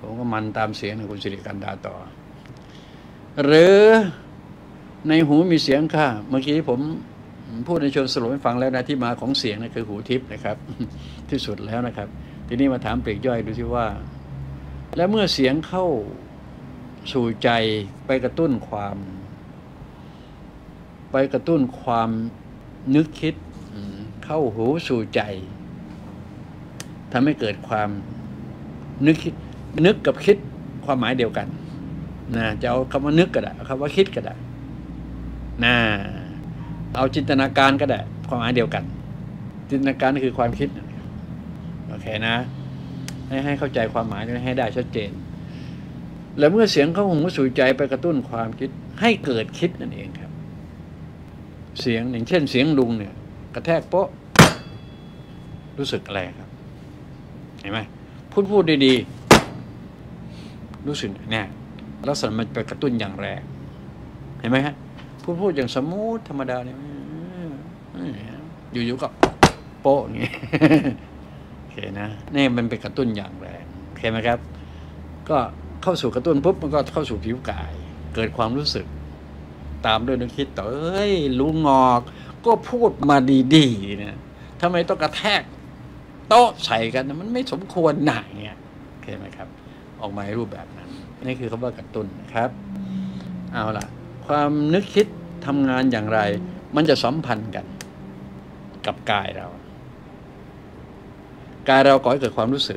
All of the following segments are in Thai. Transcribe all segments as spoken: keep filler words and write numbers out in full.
ผมก็มันตามเสียงของคุณสิริกันดาต่อหรือในหูมีเสียงค่ะเมื่อกี้ผมพูดในเชิงสรุปให้ฟังแล้วนะที่มาของเสียงนะคือหูทิพย์นะครับ ที่สุดแล้วนะครับทีนี้มาถามปลีกย่อยดูสิว่าแล้วเมื่อเสียงเข้าสู่ใจไปกระตุ้นความไปกระตุ้นความนึกคิดเข้าหูสู่ใจทำให้เกิดความนึกคิดนึกกับคิดความหมายเดียวกันนะจะเอาคำว่านึกก็ได้เอาคำว่าคิดก็ได้นะเอาจินตนาการก็ได้ความหมายเดียวกันจินตนาการคือความคิดโอเคนะให้ให้เข้าใจความหมายให้ได้ชัดเจนแล้วเมื่อเสียงเข้าหูสู่ใจไปกระตุ้นความคิดให้เกิดคิดนั่นเองครับเสียงอย่างเช่นเสียงลุงเนี่ยกระแทกโป๊ะรู้สึกอะไรครับเห็นไหมพูดพูดดีๆรู้สึกเนี่ยลักษณะมันไปกระตุ้นอย่างแรงเห็นไหมฮะพูดพูดอย่างสมูทธรรมดาเนี่ยอยู่ๆก็โป๊ะอย่างนี้โอเคนะนี่มันเป็นกระตุ้นอย่างแรงโอเคไหมครับก็เข้าสู่กระตุ้นปุ๊บมันก็เข้าสู่ผิวกายเกิดความรู้สึกตามด้วยนึกคิดต่อเอ้ยลุงงอกก็พูดมาดีๆเนี่ยทำไมต้องกระแทกโต๊ะใส่กันมันไม่สมควรหน่ายเงี้ยโอเคไหมครับออกมาในรูปแบบนั้นนี่คือคำว่ากระตุ้นนะครับเอาล่ะความนึกคิดทำงานอย่างไรมันจะสัมพันธ์กันกับกายเรากายเราก่อให้เกิดความรู้สึก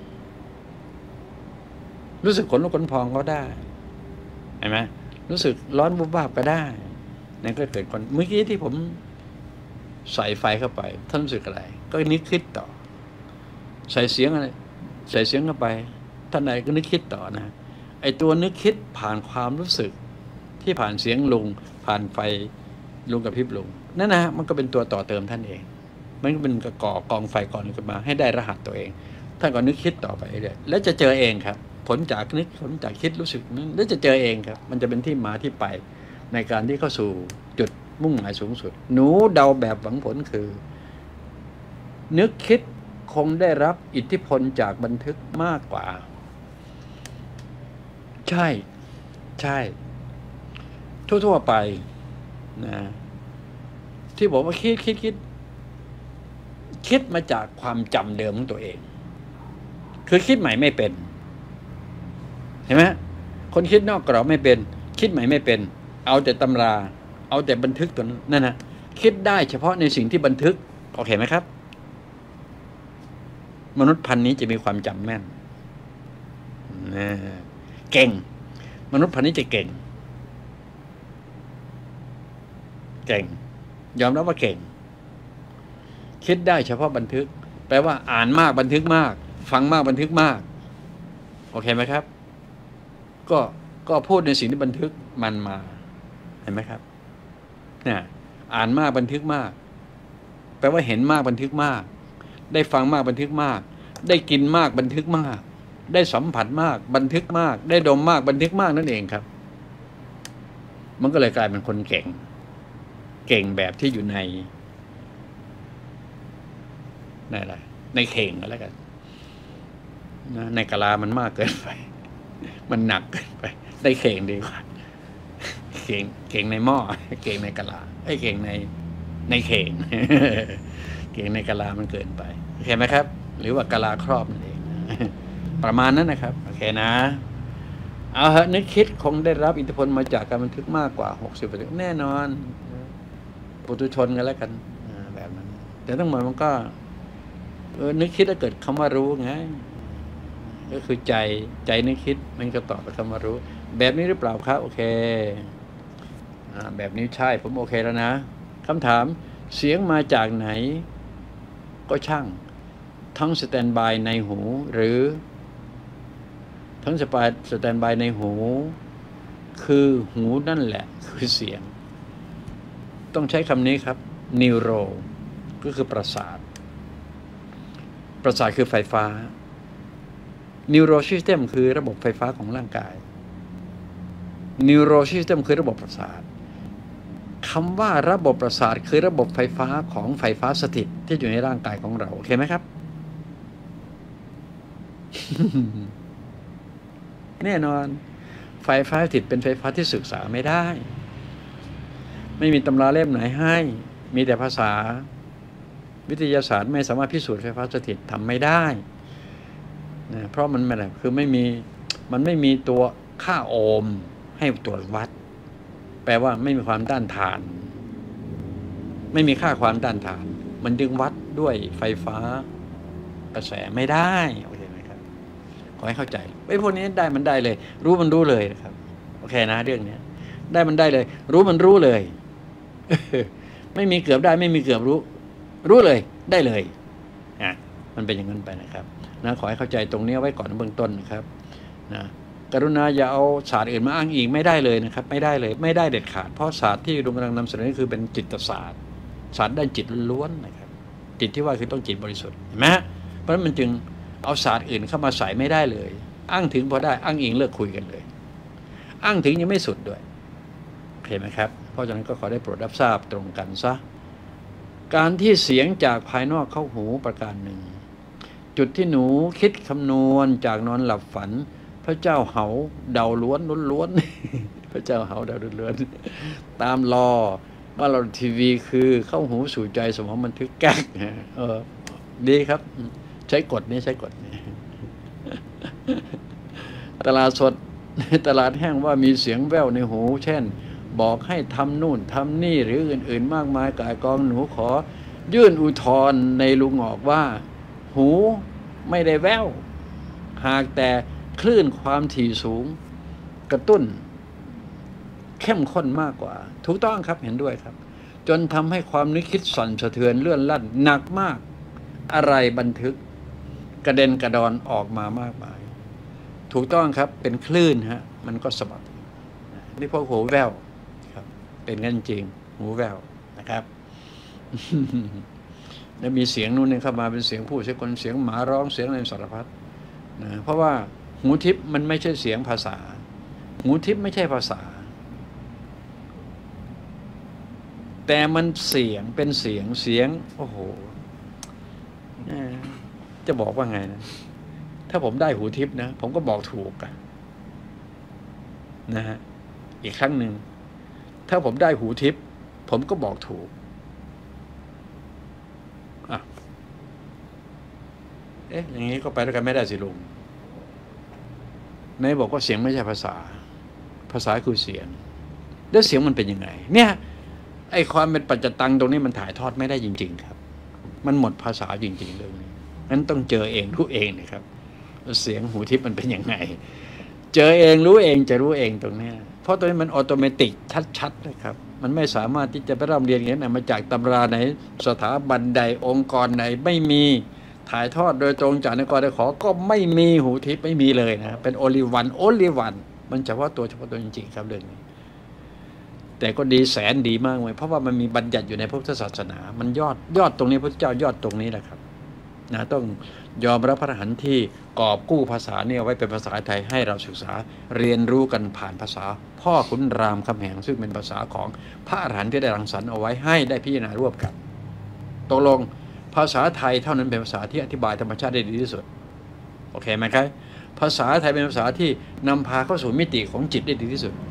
รู้สึกขนลุกขนพองก็ได้เห็นไหมรู้สึกร้อนบุบวาบก็ได้นั่นก็เกิดคนเมื่อกี้ที่ผมใส่ไฟเข้าไปท่านรู้สึกอะไรก็นึกคิดต่อใส่เสียงอะไรใส่เสียงเข้าไปท่านใดก็นึกคิดต่อนะไอตัวนึกคิดผ่านความรู้สึกที่ผ่านเสียงลุงผ่านไฟลุงกับพริบลุงนั่นนะมันก็เป็นตัวต่อเติมท่านเองมันก็เป็นกระก่อกองไฟก่อนขึ้นมาให้ได้รหัสตัวเองท่านก็นึกคิดต่อไปเรื่อยแล้วจะเจอเองครับผลจากนึกผลจากคิดรู้สึกนั้นแล้วจะเจอเองครับมันจะเป็นที่มาที่ไปในการที่เข้าสู่จุดมุ่งหมายสูงสุดหนูเดาแบบหวังผลคือนึกคิดคงได้รับอิทธิพลจากบันทึกมากกว่าใช่ใช่ทั่วๆไปนะที่บอกว่าคิดคิดคิดคิดมาจากความจำเดิมของตัวเองคือคิดใหม่ไม่เป็นเห็นไหมคนคิดนอกกรอบไม่เป็นคิดใหม่ไม่เป็นเอาแต่ตำราเอาแต่บันทึกตัวนั้นนั่นนะคิดได้เฉพาะในสิ่งที่บันทึกโอเคไหมครับมนุษย์พันธุ์นี้จะมีความจำแม่นนะเก่งมนุษย์พันธุ์นี้จะเก่งเก่งยอมรับว่าเก่งคิดได้เฉพาะบันทึกแปลว่าอ่านมากบันทึกมากฟังมากบันทึกมากโอเคไหมครับก็ก็พูดในสิ่งที่บันทึกมันมาเห็นไหมครับเนี่ยอ่านมากบันทึกมากแปลว่าเห็นมากบันทึกมากได้ฟังมากบันทึกมากได้กินมากบันทึกมากได้สัมผัสมากบันทึกมากได้ดมมากบันทึกมากนั่นเองครับมันก็เลยกลายเป็นคนเก่งเก่งแบบที่อยู่ในในอะไรในเข่งก็แล้วกันนะในกะลามันมากเกินไปมันหนักเกินไปได้เข่งดีกว่าเข่งเข่งในหม้อเข่งในกะลาไอ้เข่งในในเข่งเข่งในกะลามันเกินไปโอเคไหมครับหรือว่ากะลาครอบนั่นเองประมาณนั้นนะครับโอเคนะเอาฮะนึกคิดคงได้รับอิทธิพลมาจากการบันทึกมากกว่าหกสิบเปอร์เซ็นต์แน่นอนปุถุชนกันแล้วกันแบบนั้นแต่ทั้งหมดมันก็เออนึกคิดแล้วเกิดคำว่ารู้ไงก็คือใจใจนึกคิดมันก็ตอบไปคำว่ารู้แบบนี้หรือเปล่าครับโอเคแบบนี้ใช่ผมโอเคแล้วนะคำถามเสียงมาจากไหนก็ช่างทั้งสแตนบายในหูหรือทั้งสปายสแตนบายในหูคือหูนั่นแหละคือเสียงต้องใช้คำนี้ครับนิวโรก็คือประสาทประสาทคือไฟฟ้านิวโรซิสเต็มคือระบบไฟฟ้าของร่างกายนิวโรซิสเต็มคือระบบประสาทคำว่าระบบประสาทคือระบบไฟฟ้าของไฟฟ้าสถิตที่อยู่ในร่างกายของเราโอเคไหมครับแน่นอนไฟฟ้าสถิตเป็นไฟฟ้าที่ศึกษาไม่ได้ไม่มีตำราเล่มไหนให้มีแต่ภาษาวิทยาศาสตร์ไม่สามารถพิสูจน์ไฟฟ้าสถิตทำไม่ได้นะเพราะมันไม่ได้คือไม่มีมันไม่มีตัวค่าโอห์มให้ตรวจวัดแปลว่าไม่มีความต้านทานไม่มีค่าความต้านทานมันจึงวัดด้วยไฟฟ้ากระแสไม่ได้โอเคไหมครับขอให้เข้าใจไอ้พวกนี้ได้มันได้เลยรู้มันรู้เลยนะครับโอเคนะเรื่องนี้ได้มันได้เลยรู้มันรู้เลยไม่มีเกือบได้ไม่มีเกือบรู้รู้เลยได้เลยอ่ะมันเป็นอย่างนั้นไปนะครับนะขอให้เข้าใจตรงนี้ไว้ก่อนเบื้องต้นนะครับนะกรุณาอย่าเอาศาสตร์อื่นมาอ้างอิงไม่ได้เลยนะครับไม่ได้เลยไม่ได้เด็ดขาดเพราะศาสตร์ที่ลุงกำลังนำเสนอคือเป็นจิตศาสตร์ศาสตร์ด้านจิตล้วนนะครับจิตที่ว่าคือต้องจิตบริสุทธิ์เห็นไหมเพราะฉะนั้นมันจึงเอาศาสตร์อื่นเข้ามาใส่ไม่ได้เลยอ้างถึงพอได้อ้างอิงเลิกคุยกันเลยอ้างถึงยังไม่สุดด้วยเห็นไหมครับเพราะฉะนั้นก็ขอได้โปรดรับทราบตรงกันซะการที่เสียงจากภายนอกเข้าหูประการหนึ่งจุดที่หนูคิดคำนวณจากนอนหลับฝันพระเจ้าเหาเดาล้วนล้วนพระเจ้าเหาเดาล้วนตามรอว่าเราทีวีคือเข้าหูสู่ใจสมองบันทึกแก๊กเออดีครับใช้กฎนี้ใช้กฎนี้ตลาดสดตลาดแห้งว่ามีเสียงแว่วในหูเช่นบอกให้ทำนู่นทำนี่หรืออื่นๆมากมายกายกองหนูขอยื่นอุทธรณ์ในลุงออกว่าหูไม่ได้แว่วหากแต่คลื่นความถี่สูงกระตุ้นเข้มข้นมากกว่าถูกต้องครับเห็นด้วยครับจนทำให้ความนึกคิดสั่นสะเทือนเลื่อนลั่นหนักมากอะไรบันทึกกระเด็นกระดอนออกมามากมายถูกต้องครับเป็นคลื่นฮะมันก็สะบัดนี่พวกหูแว่วครับเป็นงั้นจริงหูแว่วนะครับแล้วมีเสียงนู่นนี่เข้ามาเป็นเสียงผู้เสียงคนเสียงหมาร้องเสียงอะไรสารพัดนะเพราะว่าหูทิพย์มันไม่ใช่เสียงภาษาหูทิพย์ไม่ใช่ภาษาแต่มันเสียงเป็นเสียงเสียงโอ้โหจะบอกว่าไงนะถ้าผมได้หูทิพย์นะผมก็บอกถูกอะนะฮะอีกครั้งหนึ่งถ้าผมได้หูทิพย์ผมก็บอกถูกอ่ะเอ๊ะอย่างนี้ก็ไปด้วยกันไม่ได้สิลุงนายบอกว่าเสียงไม่ใช่ภาษาภาษาคือเสียงแล้วเสียงมันเป็นยังไงเนี่ยไอ้ความเป็นปัจจตังตรงนี้มันถ่ายทอดไม่ได้จริงๆครับมันหมดภาษาจริงๆเรื่องนี้งั้นต้องเจอเองรู้เองนะครับเสียงหูทิพย์มันเป็นยังไงเจอเองรู้เองจะรู้เองตรงนี้เพราะตัวนี้มันออโตเมติกชัดๆเลยครับมันไม่สามารถที่จะไปร่ำเรียนอย่างนั้นมาจากตำราไหนสถาบันใดองค์กรไหนไม่มีถ่ายทอดโดยตรงจากนกรได้ขอก็ไม่มีหูทิพย์ไม่มีเลยนะเป็นโอลิวันโอลิวันมันเฉพาะตัวเฉพาะตัวจริงๆครับเรื่องนี้แต่ก็ดีแสนดีมากเลยเพราะว่ามันมีบัญญัติอยู่ในพุทธศาสนามันยอดยอดตรงนี้พระเจ้ายอดตรงนี้แหละครับนะต้องยอมรับพระอรหันต์ที่กอบกู้ภาษาเนี่ยไว้เป็นภาษาไทยให้เราศึกษาเรียนรู้กันผ่านภาษาพ่อขุนรามคำแหงซึ่งเป็นภาษาของพระอรหันต์ที่ได้รังสรรค์เอาไว้ให้ได้พิจารณาร่วมกันตกลงภาษาไทยเท่านั้นเป็นภาษาที่อธิบายธรรมชาติได้ดีที่สุดโอเคไหมครับภาษาไทยเป็นภาษาที่นำพาเข้าสู่มิติของจิตได้ดีที่สุด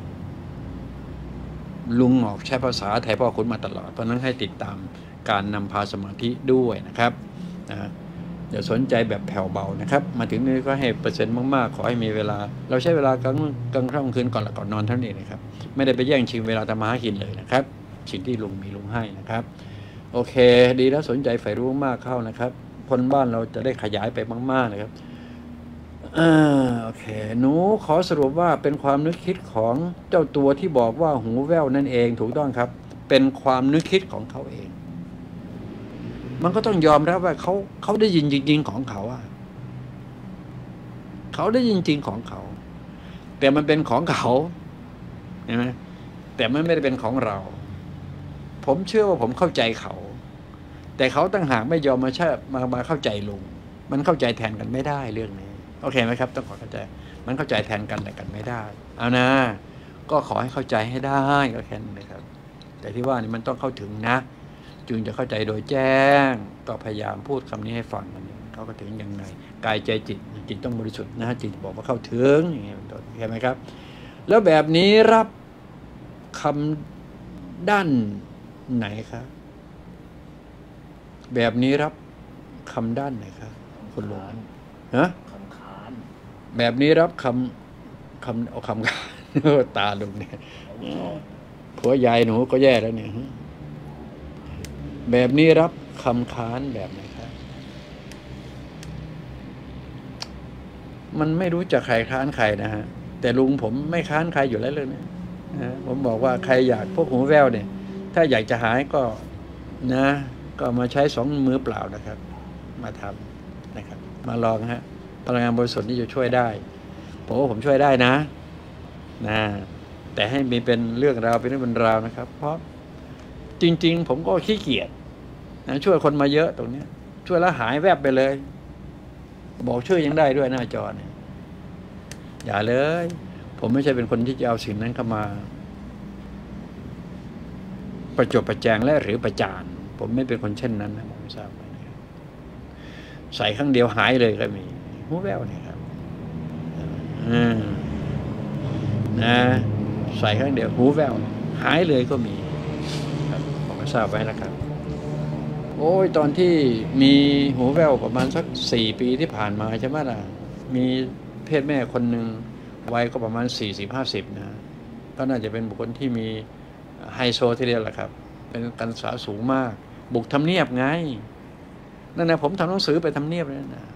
ลุงออกใช้ภาษาไทยพ่อขุนมาตลอดเพราะนั้นให้ติดตามการนำพาสมาธิด้วยนะครับนะอย่าสนใจแบบแผ่วเบานะครับมาถึงนี้ก็ให้เปอร์เซ็นต์มากๆขอให้มีเวลาเราใช้เวลากลางกลางค่ำคืนก่อนหลับก่อนนอนเท่านี้นะครับไม่ได้ไปแย่งชิงเวลาทำมาหากินเลยนะครับสิ่งที่ลุงมีลุงให้นะครับโอเคดีแล้วสนใจใฝ่รู้มากเข้านะครับคนบ้านเราจะได้ขยายไปมากๆนะครับอ่าโอเคหนูขอสรุปว่าเป็นความนึกคิดของเจ้าตัวที่บอกว่าหูแว่วนั่นเองถูกต้องครับเป็นความนึกคิดของเขาเองมันก็ต้องยอมรับว่าเขาเขาได้ยินจริงๆของเขาอะเขาได้ยินจริงของเขาแต่มันเป็นของเขาเห็นไหมแต่มันไม่ได้เป็นของเราผมเชื่อว่าผมเข้าใจเขาแต่เขาตั้งหากไม่ยอมมาเชื่อมามาเข้าใจลุงมันเข้าใจแทนกันไม่ได้เรื่องนี้โอเคไหมครับต้องขอเข้าใจมันเข้าใจแทนกันแต่กันไม่ได้เอานะก็ขอให้เข้าใจให้ได้ก็แค่นั้นนะครับแต่ที่ว่านี่มันต้องเข้าถึงนะจึงจะเข้าใจโดยแจ้งก็พยายามพูดคำนี้ให้ฟังกันเขาก็ถึงยังไงกายใจจิตจิตต้องบริสุทธิ์นะจิตบอกว่าเข้าถึงอย่างเงี้ยเป็นต้นใช่ไหมครับแล้วแบบนี้รับคำด้านไหนครับแบบนี้รับคำด้านไหนครับคุณลุงฮะคำค้านแบบนี้รับคำคำเอาคำค้านตาลุงเนี่ยผัวยายหนูก็แย่แล้วเนี่ยแบบนี้รับคำค้านแบบไหนครับมันไม่รู้จักใครค้านใครนะฮะแต่ลุงผมไม่ค้านใครอยู่แล้วเลยเนี่ยนะผมบอกว่าใครอยากพวกหูแว่วเนี่ยถ้าอยากจะหายก็นะก็มาใช้สองมือเปล่านะครับมาทำนะครับมาลองฮะพลังงานบริสุทธิ์นี่จะช่วยได้ผมว่าผมช่วยได้นะนะแต่ให้มีเป็นเรื่องราวเป็นเรื่องเป็นราวนะครับเพราะจริงๆผมก็ขี้เกียจนะช่วยคนมาเยอะตรงนี้ช่วยแล้วหายแวบไปเลยบอกชื่อยังได้ด้วยหน้าจอเนี่ยอย่าเลยผมไม่ใช่เป็นคนที่จะเอาสิ่งนั้นเข้ามาประจบประแจงและหรือประจานผมไม่เป็นคนเช่นนั้นนะผมไม่ทราบนะครับใส่ครั้งเดียวหายเลยก็มีหูแววเนี่ยครับอืมนะใส่ครั้งเดียวหูแววหายเลยก็มีครับผมไม่ทราบไว้นะครับโอ้ยตอนที่มีหูแววประมาณสักสี่ปีที่ผ่านมาใช่ไหมล่ะมีเพศแม่คนหนึ่งวัยก็ประมาณสี่สิบห้าสิบนะก็น่าจะเป็นบุคคลที่มีไฮโซทีเดียวแหละครับเป็นการศึกษาสูงมากบุกทำเนียบไงนั่นนะผมทำหนังสือไปทำเนียบเลยนะ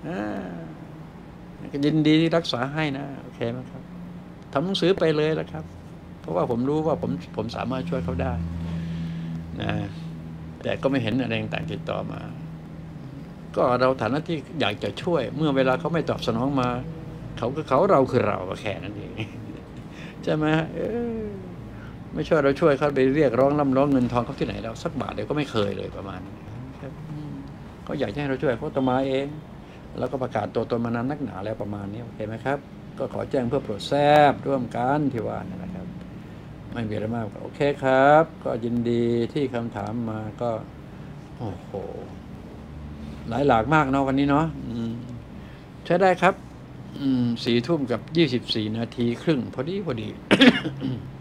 ยินดีที่รักษาให้นะโอเคไหมครับทำหนังสือไปเลยแล้วครับเพราะว่าผมรู้ว่าผมผมสามารถช่วยเขาได้นะแต่ก็ไม่เห็นอะไรต่างๆติดต่อมาก็เราฐานะที่อยากจะช่วยเมื่อเวลาเขาไม่ตอบสนองมาเขาคือเขาเราคือเราแค่นั้นเองใช่ไหมเออไม่ช่วยเราช่วยเขาไปเรียกร้องร่ำร้องเงินทองเขาที่ไหนเราสักบาทเดียวก็ไม่เคยเลยประมาณนี้ครับเขาอยากให้เราช่วยเขาตมาเองแล้วก็ประกาศตัวตนมานานนักหนาแล้วประมาณนี้โอเคไหมครับก็ขอแจ้งเพื่อโปรดทราบร่วมกันที่ว่านี่นะครับไม่มีอะไรมากโอเคครับก็ยินดีที่คำถามมาก็โอ้โหหลายหลากมากเนาะวันนี้เนาะใช้ได้ครับสี่ทุ่มกับยี่สิบสี่นาทีครึ่งพอดีพอดี